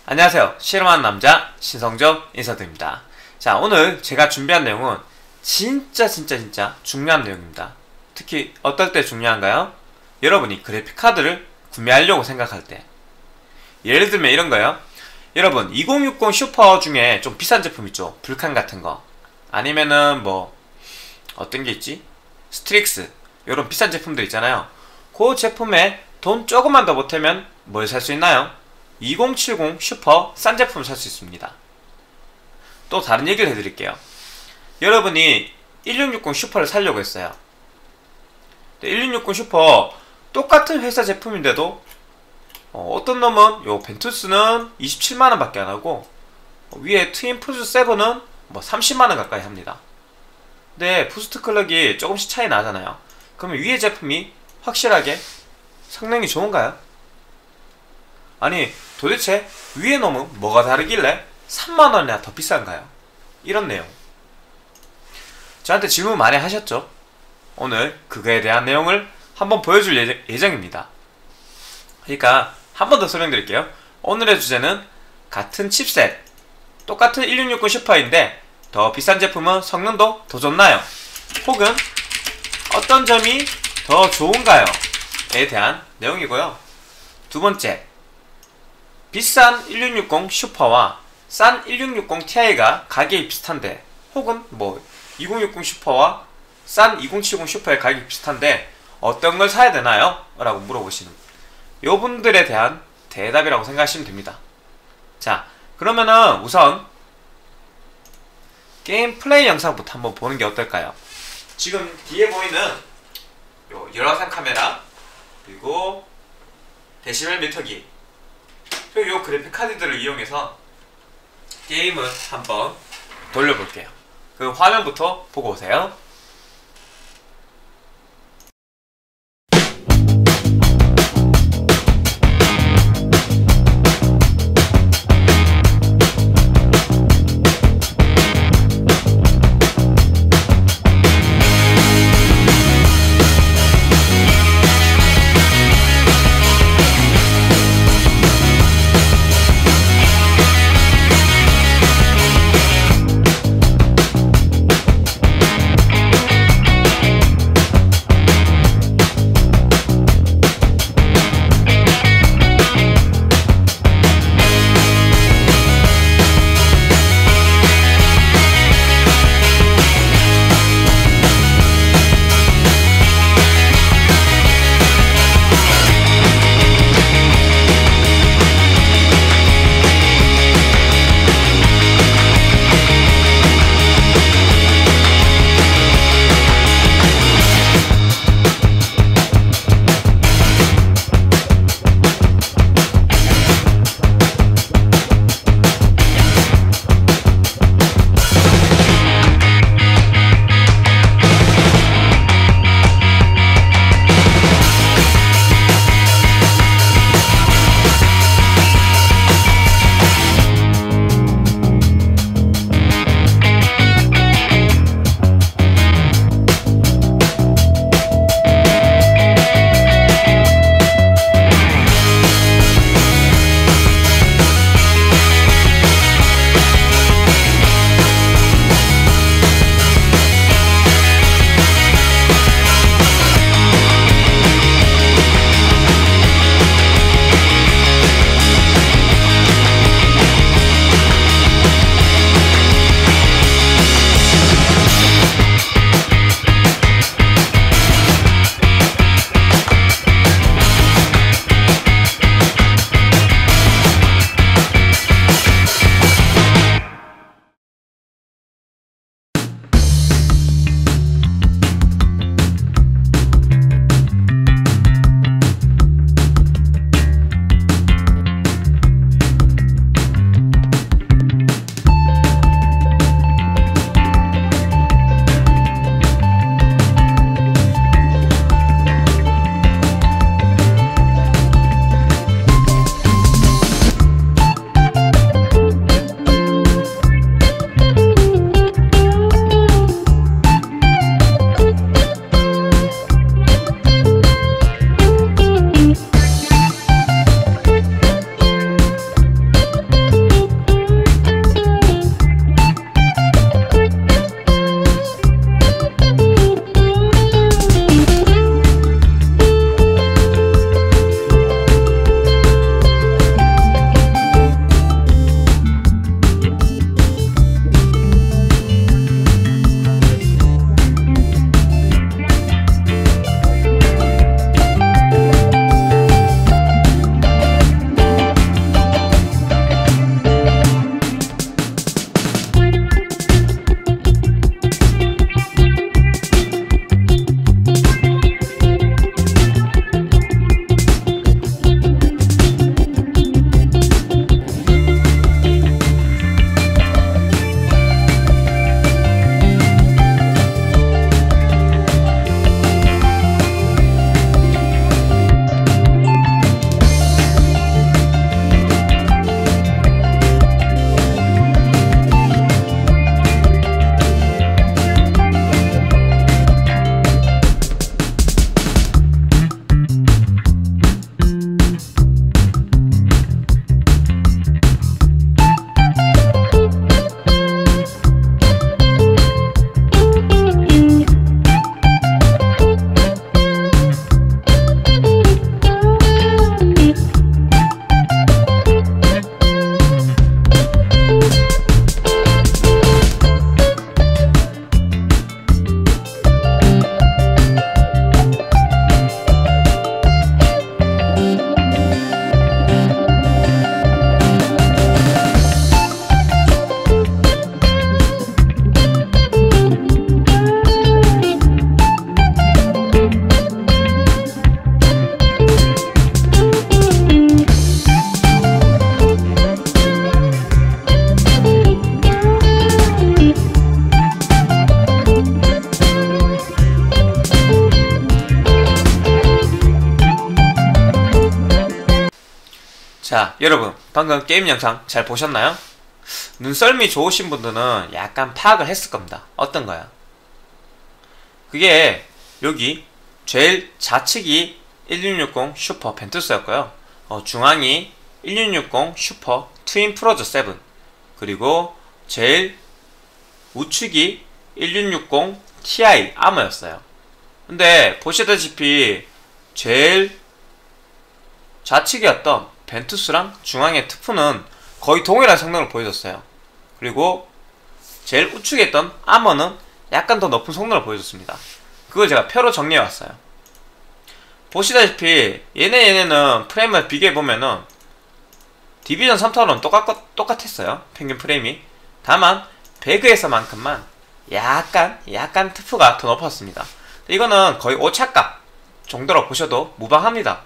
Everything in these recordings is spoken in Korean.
안녕하세요. 실험하는 남자 신성적 인사드립니다. 자, 오늘 제가 준비한 내용은 진짜 중요한 내용입니다. 특히 어떨 때 중요한가요? 여러분이 그래픽카드를 구매하려고 생각할 때. 예를 들면 이런 거요. 여러분 2060 슈퍼 중에 좀 비싼 제품 있죠. 불칸 같은 거. 아니면은 뭐 어떤 게 있지? 스트릭스 이런 비싼 제품들 있잖아요. 그 제품에 돈 조금만 더 보태면 뭘 살 수 있나요? 2070 슈퍼 싼 제품을 살 수 있습니다. 또 다른 얘기를 해드릴게요. 여러분이 1660 슈퍼를 사려고 했어요. 1660 슈퍼 똑같은 회사 제품인데도 어떤 놈은 요 벤투스는 27만원 밖에 안하고 위에 트윈 푸즈 7은 뭐 30만원 가까이 합니다. 근데 부스트 클럭이 조금씩 차이 나잖아요. 그러면 위에 제품이 확실하게 성능이 좋은가요? 아니 도대체 위에 놈은 뭐가 다르길래 3만원이나 더 비싼가요? 이런 내용 저한테 질문 많이 하셨죠? 오늘 그거에 대한 내용을 한번 보여줄 예정입니다. 그러니까 한 번 더 설명드릴게요. 오늘의 주제는 같은 칩셋 똑같은 1660 슈퍼인데 더 비싼 제품은 성능도 더 좋나요? 혹은 어떤 점이 더 좋은가요? 에 대한 내용이고요. 두 번째, 비싼 1660 슈퍼와 싼 1660 Ti가 가격이 비슷한데 혹은 뭐 2060 슈퍼와 싼 2070 슈퍼의 가격이 비슷한데 어떤 걸 사야 되나요? 라고 물어보시는 요분들에 대한 대답이라고 생각하시면 됩니다. 자, 그러면은 우선 게임 플레이 영상부터 한번 보는 게 어떨까요? 지금 뒤에 보이는 요 열화상 카메라 그리고 데시벨 미터기 그리고 요 그래픽 카드들을 이용해서 게임을 한번 돌려볼게요. 그 화면부터 보고 오세요. 자, 여러분 방금 게임 영상 잘 보셨나요? 눈썰미 좋으신 분들은 약간 파악을 했을 겁니다. 어떤 거야? 그게 여기 제일 좌측이 1660 슈퍼 벤투스였고요. 중앙이 1660 슈퍼 트윈 프로저 7, 그리고 제일 우측이 1660 Ti 아머였어요. 근데 보시다시피 제일 좌측이었던 벤투스랑 중앙의 트프는 거의 동일한 성능을 보여줬어요. 그리고 제일 우측에 있던 아머는 약간 더 높은 성능을 보여줬습니다. 그걸 제가 표로 정리해왔어요. 보시다시피 얘네는 프레임을 비교해보면은 디비전 3타워는 똑같았어요. 평균 프레임이. 다만 배그에서만큼만 약간 트프가 더 높았습니다. 이거는 거의 오차값 정도로 보셔도 무방합니다.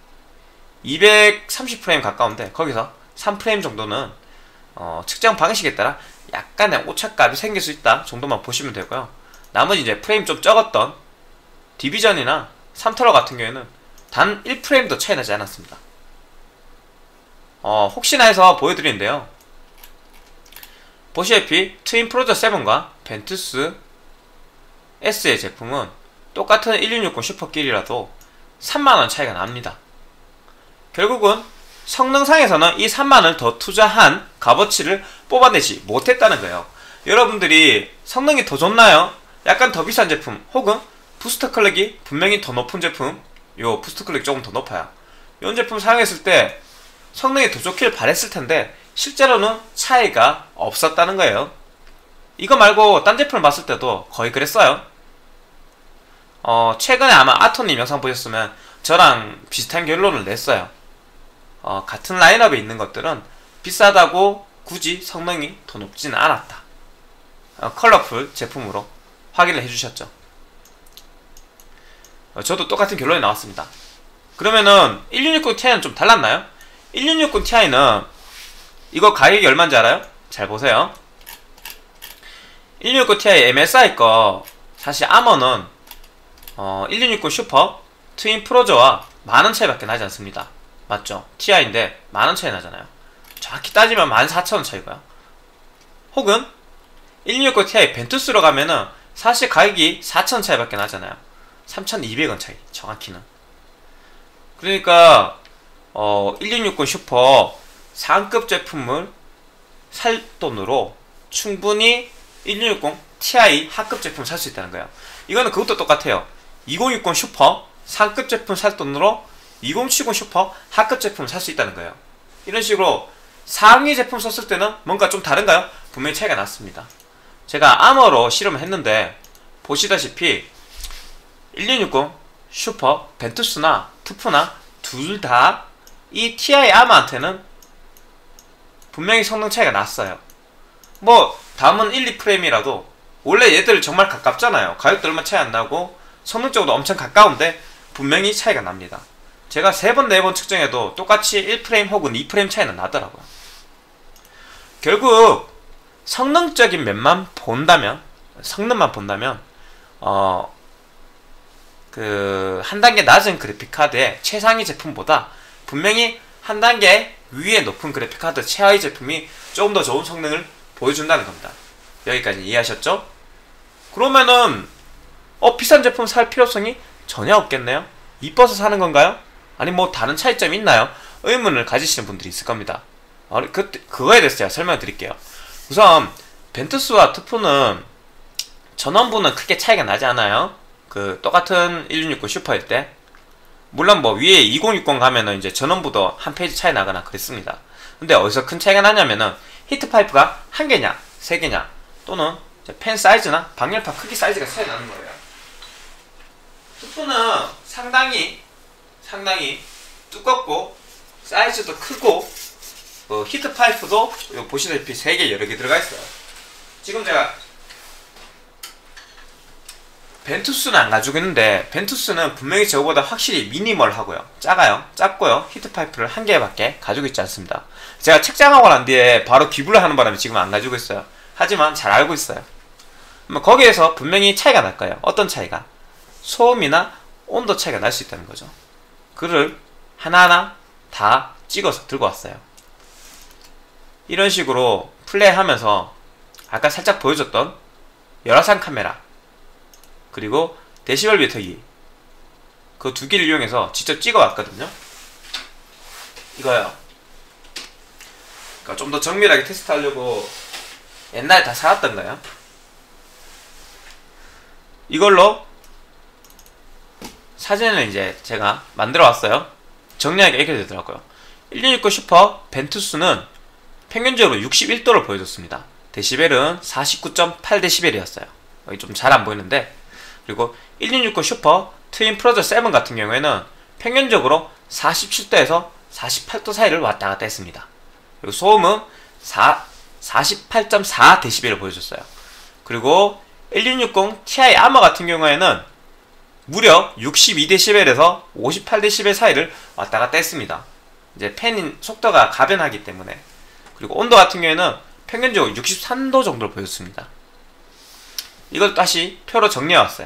230프레임 가까운데 거기서 3프레임 정도는 측정 방식에 따라 약간의 오차값이 생길 수 있다 정도만 보시면 되고요. 나머지 이제 프레임 좀 적었던 디비전이나 3타워 같은 경우에는 단 1프레임도 차이 나지 않았습니다. 혹시나 해서 보여드리는데요. 보시다시피 트윈 프로저 7과 벤투스 S의 제품은 똑같은 1660 슈퍼끼리라도 3만원 차이가 납니다. 결국은 성능상에서는 이 3만원을 더 투자한 값어치를 뽑아내지 못했다는 거예요. 여러분들이 성능이 더 좋나요? 약간 더 비싼 제품 혹은 부스트 클럭이 분명히 더 높은 제품, 요 부스트 클럭이 조금 더 높아요. 이런 제품 사용했을 때 성능이 더 좋길 바랬을 텐데 실제로는 차이가 없었다는 거예요. 이거 말고 딴 제품을 봤을 때도 거의 그랬어요. 최근에 아마 아토님 영상 보셨으면 저랑 비슷한 결론을 냈어요. 같은 라인업에 있는 것들은 비싸다고 굳이 성능이 더 높지는 않았다. 컬러풀 제품으로 확인을 해주셨죠. 저도 똑같은 결론이 나왔습니다. 그러면은 1660 Ti는 좀 달랐나요? 1660 Ti는 이거 가격이 얼마인지 알아요? 잘 보세요. 1660 Ti MSI 거 사실 아머는 1660 슈퍼 트윈 프로저와 만원 차이밖에 나지 않습니다. 맞죠? Ti인데 만원 차이 나잖아요. 정확히 따지면 14,000원 차이고요. 혹은 1660 Ti 벤투스로 가면은 사실 가격이 4,000원 차이밖에 나잖아요. 3,200원 차이 정확히는. 그러니까 1660 슈퍼 상급 제품을 살 돈으로 충분히 1660 Ti 하급 제품을 살 수 있다는 거예요. 이거는 그것도 똑같아요. 2060 슈퍼 상급 제품 살 돈으로 2070 슈퍼 하급 제품을 살 수 있다는 거예요. 이런 식으로 상위 제품 썼을 때는 뭔가 좀 다른가요? 분명히 차이가 났습니다. 제가 아머로 실험을 했는데 보시다시피 1660 슈퍼 벤투스나 트프나 둘 다 이 TI 아머한테는 분명히 성능 차이가 났어요. 뭐 다음은 1, 2프레임이라도 원래 얘들 정말 가깝잖아요. 가격도 얼마 차이 안 나고 성능적으로 엄청 가까운데 분명히 차이가 납니다. 제가 3번, 4번 측정해도 똑같이 1프레임 혹은 2프레임 차이는 나더라고요. 결국 성능적인 면만 본다면, 성능만 본다면 한 단계 낮은 그래픽카드의 최상위 제품보다 분명히 한 단계 위에 높은 그래픽카드 최하위 제품이 조금 더 좋은 성능을 보여준다는 겁니다. 여기까지 이해하셨죠? 그러면은 비싼 제품 살 필요성이 전혀 없겠네요? 이뻐서 사는 건가요? 아니 뭐 다른 차이점이 있나요? 의문을 가지시는 분들이 있을 겁니다. 그거에 대해서 제가 설명을 드릴게요. 우선 벤투스와 트프는 전원부는 크게 차이가 나지 않아요. 똑같은 1660 슈퍼일 때. 물론 뭐 위에 2060 가면은 이제 전원부도 한 페이지 차이 나거나 그랬습니다. 근데 어디서 큰 차이가 나냐면은 히트 파이프가 한 개냐, 세 개냐, 또는 팬 사이즈나 방열판 크기 사이즈가 차이 나는 거예요. 트프는 상당히 두껍고 사이즈도 크고 히트 파이프도 보시다시피 3개 여러 개 들어가 있어요. 지금 제가 벤투스는 안 가지고 있는데 벤투스는 분명히 저거보다 확실히 미니멀하고요. 작고요. 히트 파이프를 한 개밖에 가지고 있지 않습니다. 제가 책장하고 난 뒤에 바로 기부를 하는 바람에 지금 안 가지고 있어요. 하지만 잘 알고 있어요. 거기에서 분명히 차이가 날 거예요. 어떤 차이가? 소음이나 온도 차이가 날 수 있다는 거죠. 그를 하나하나 다 찍어서 들고 왔어요. 이런 식으로 플레이하면서 아까 살짝 보여줬던 열화상 카메라 그리고 데시벨 메터기 그 두 개를 이용해서 직접 찍어왔거든요. 이거요. 그러니까 좀 더 정밀하게 테스트하려고 옛날에 다 사왔던 거예요. 이걸로 사진을 이제 제가 만들어 왔어요. 정리하게 이렇게 되더라고요. 1669 슈퍼 벤투스는 평균적으로 61도를 보여줬습니다. 데시벨은 49.8데시벨이었어요. 여기 좀 잘 안 보이는데, 그리고 1669 슈퍼 트윈 프로저 7 같은 경우에는 평균적으로 47도에서 48도 사이를 왔다 갔다 했습니다. 그리고 소음은 48.4데시벨을 보여줬어요. 그리고 1660 Ti 아머 같은 경우에는 무려 62데시벨에서 58데시벨 사이를 왔다 갔다 했습니다. 이제 팬인 속도가 가변하기 때문에. 그리고 온도 같은 경우에는 평균적으로 63도 정도를 보였습니다. 이걸 다시 표로 정리해왔어요.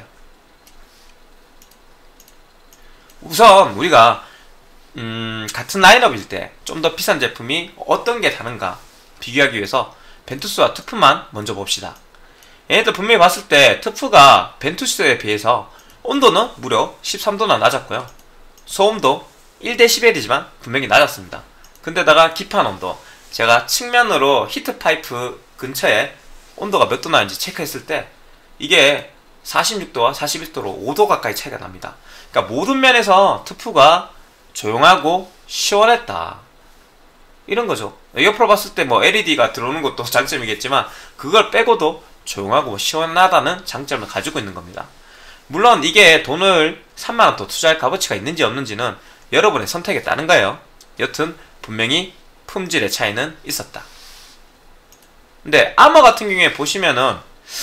우선 우리가 같은 라인업일 때 좀 더 비싼 제품이 어떤 게 다른가 비교하기 위해서 벤투스와 트프만 먼저 봅시다. 얘네들 분명히 봤을 때 트프가 벤투스에 비해서 온도는 무려 13도나 낮았고요. 소음도 1데시벨이지만 분명히 낮았습니다. 근데다가 기판 온도, 제가 측면으로 히트 파이프 근처에 온도가 몇 도 나는지 체크했을 때 이게 46도와 41도로 5도 가까이 차이가 납니다. 그러니까 모든 면에서 트프가 조용하고 시원했다, 이런 거죠. 옆으로 봤을 때 뭐 LED가 들어오는 것도 장점이겠지만 그걸 빼고도 조용하고 시원하다는 장점을 가지고 있는 겁니다. 물론 이게 돈을 3만원 더 투자할 값어치가 있는지 없는지는 여러분의 선택에 따른 거예요. 여튼 분명히 품질의 차이는 있었다. 근데 아머 같은 경우에 보시면은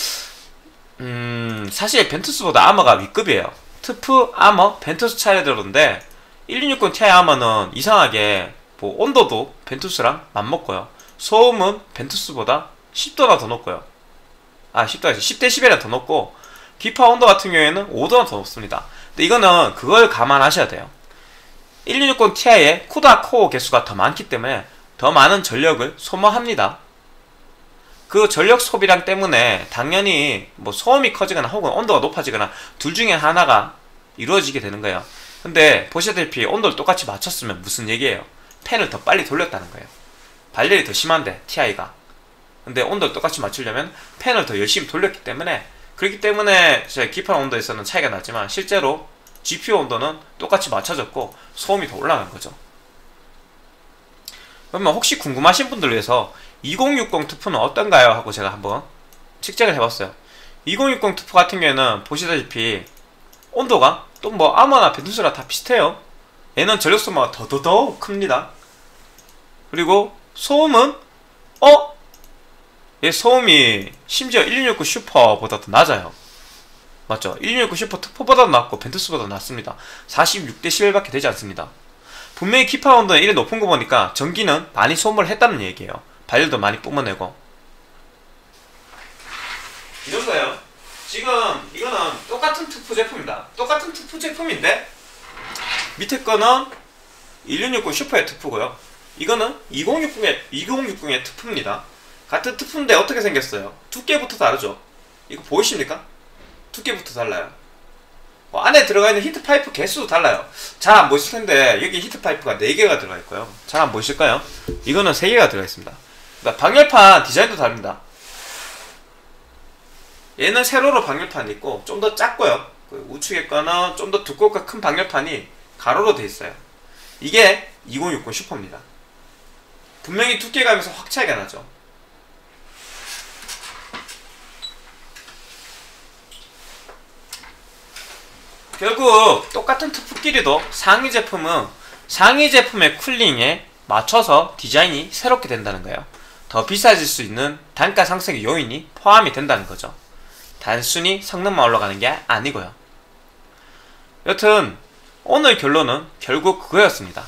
사실 벤투스보다 아머가 윗급이에요. 트프, 아머, 벤투스 차이가 들었는데 1660 Ti 아머는 이상하게 뭐 온도도 벤투스랑 맞먹고요. 소음은 벤투스보다 10도나 더 높고요. 10도가 아니라 10데시벨이나 더 높고, 기파 온도 같은 경우에는 5도나 더 높습니다. 근데 이거는 그걸 감안하셔야 돼요. 1660 Ti의 쿠다 코어 개수가 더 많기 때문에 더 많은 전력을 소모합니다. 그 전력 소비량 때문에 당연히 뭐 소음이 커지거나 혹은 온도가 높아지거나 둘 중에 하나가 이루어지게 되는 거예요. 근데 보시다시피 온도를 똑같이 맞췄으면 무슨 얘기예요? 팬을 더 빨리 돌렸다는 거예요. 발열이 더 심한데 Ti가. 근데 온도를 똑같이 맞추려면 팬을 더 열심히 돌렸기 때문에, 그렇기 때문에 기판 온도에서는 차이가 나지만 실제로 GPU 온도는 똑같이 맞춰졌고 소음이 더 올라간 거죠. 그러면 혹시 궁금하신 분들을 위해서 2060 투프는 어떤가요? 하고 제가 한번 측정을 해봤어요. 2060 투프 같은 경우에는 보시다시피 온도가 또 뭐 아머나 벤투스랑 다 비슷해요. 얘는 전력 소모가 더더더 큽니다. 그리고 소음은 얘 소음이 심지어 1669 슈퍼보다 더 낮아요. 맞죠? 1669 슈퍼 투포보다도 낮고 벤투스보다 낮습니다. 46데시벨 밖에 되지 않습니다. 분명히 기파 온도는 이래 높은 거 보니까 전기는 많이 소모를 했다는 얘기예요. 발열도 많이 뿜어내고. 이런 거예요. 지금 이거는 똑같은 투프 제품입니다. 똑같은 투프 제품인데 밑에 거는 1660 슈퍼의 투프고요. 이거는 2060의 투프입니다. 같은 투프인데 어떻게 생겼어요? 두께부터 다르죠? 이거 보이십니까? 두께부터 달라요. 안에 들어가 있는 히트 파이프 개수도 달라요. 잘 안 보이실 텐데 여기 히트 파이프가 4개가 들어가 있고요. 잘 안 보이실까요? 이거는 3개가 들어가 있습니다. 그러니까 방열판 디자인도 다릅니다. 얘는 세로로 방열판이 있고 좀 더 작고요. 우측에 거는 좀 더 두껍고 큰 방열판이 가로로 되어 있어요. 이게 2060 슈퍼입니다. 분명히 두께감에서 확 차이가 나죠. 결국 똑같은 투프끼리도 상위 제품은 상위 제품의 쿨링에 맞춰서 디자인이 새롭게 된다는 거예요. 더 비싸질 수 있는 단가 상승의 요인이 포함이 된다는 거죠. 단순히 성능만 올라가는 게 아니고요. 여튼 오늘 결론은 결국 그거였습니다.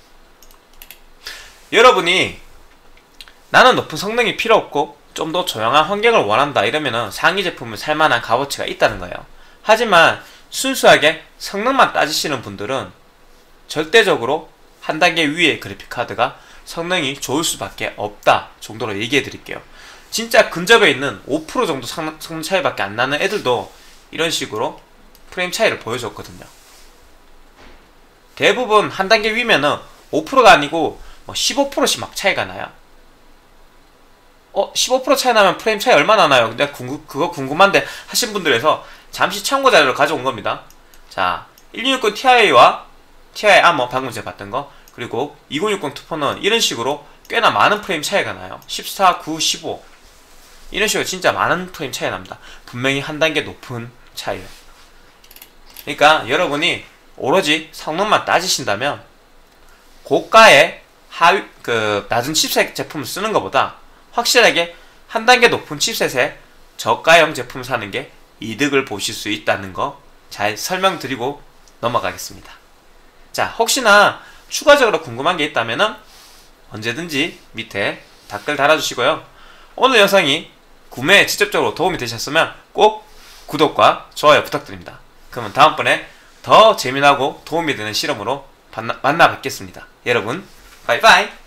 여러분이 나는 높은 성능이 필요 없고 좀 더 조용한 환경을 원한다 이러면은 상위 제품을 살만한 값어치가 있다는 거예요. 하지만 순수하게 성능만 따지시는 분들은 절대적으로 한 단계 위의 그래픽카드가 성능이 좋을 수밖에 없다 정도로 얘기해 드릴게요. 진짜 근접해 있는 5% 정도 성능 차이밖에 안 나는 애들도 이런 식으로 프레임 차이를 보여줬거든요. 대부분 한 단계 위면은 5%가 아니고 뭐 15%씩 막 차이가 나요. 15% 차이 나면 프레임 차이 얼마나 나요? 근데 그거 궁금한데 하신 분들에서 잠시 참고 자료를 가져온 겁니다. 자, 1660 Ti와 Ti 아머 방금 제가 봤던 거, 그리고 2060 투포는 이런 식으로 꽤나 많은 프레임 차이가 나요. 14, 9, 15 이런 식으로 진짜 많은 프레임 차이가 납니다. 분명히 한 단계 높은 차이예요. 그러니까 여러분이 오로지 성능만 따지신다면 고가의 낮은 칩셋 제품을 쓰는 것보다 확실하게 한 단계 높은 칩셋의 저가형 제품을 사는 게 이득을 보실 수 있다는 거 잘 설명드리고 넘어가겠습니다. 자, 혹시나 추가적으로 궁금한 게 있다면 언제든지 밑에 댓글 달아주시고요. 오늘 영상이 구매에 직접적으로 도움이 되셨으면 꼭 구독과 좋아요 부탁드립니다. 그러면 다음번에 더 재미나고 도움이 되는 실험으로 만나 뵙겠습니다. 여러분, 바이바이!